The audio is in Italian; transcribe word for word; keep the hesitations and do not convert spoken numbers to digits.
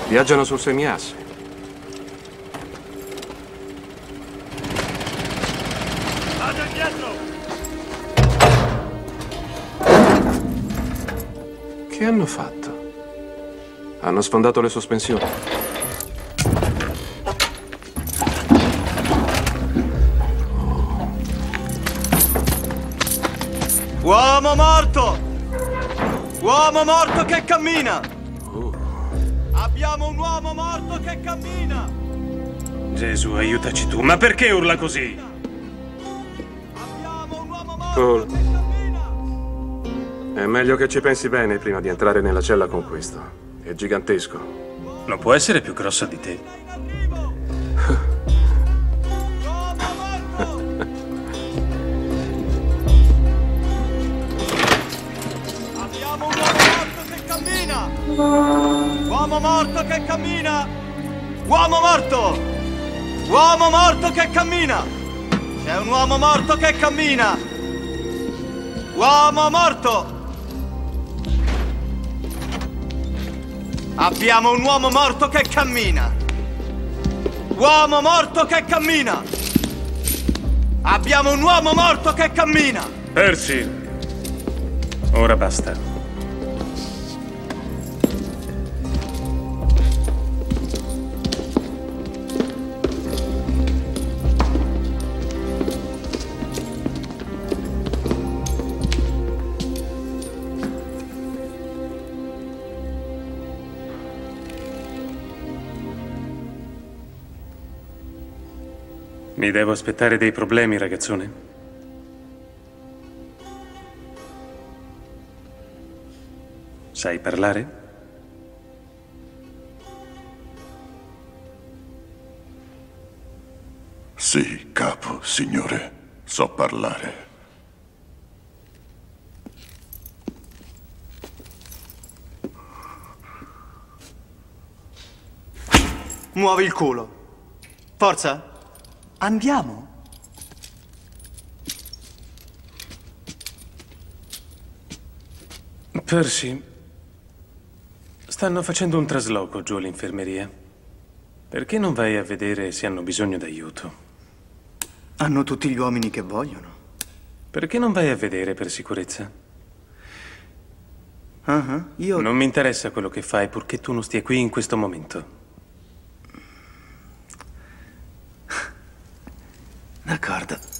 Viaggiano sul semiasse. Vado indietro! Che hanno fatto? Hanno sfondato le sospensioni. Uomo morto! Uomo morto che cammina! Oh. Abbiamo un uomo morto che cammina! Gesù, aiutaci tu. Ma perché urla così? Abbiamo un uomo morto Cole. che cammina! È meglio che ci pensi bene prima di entrare nella cella con questo. È gigantesco. Non può essere più grosso di te. In arrivo! Uomo morto! Abbiamo un uomo morto che cammina! Uomo morto che cammina! Uomo morto! Uomo morto che cammina! C'è un uomo morto che cammina! Uomo morto! Abbiamo un uomo morto che cammina! Uomo morto che cammina! Abbiamo un uomo morto che cammina! Percy! Ora basta. Mi devo aspettare dei problemi, ragazzone? Sai parlare? Sì, capo, signore. So parlare. Muovi il culo. Forza. Andiamo. Percy, stanno facendo un trasloco giù all'infermeria. Perché non vai a vedere se hanno bisogno d'aiuto? Hanno tutti gli uomini che vogliono. Perché non vai a vedere per sicurezza? Uh-huh. Io... Non mi interessa quello che fai, purché tu non stia qui in questo momento. D'accordo.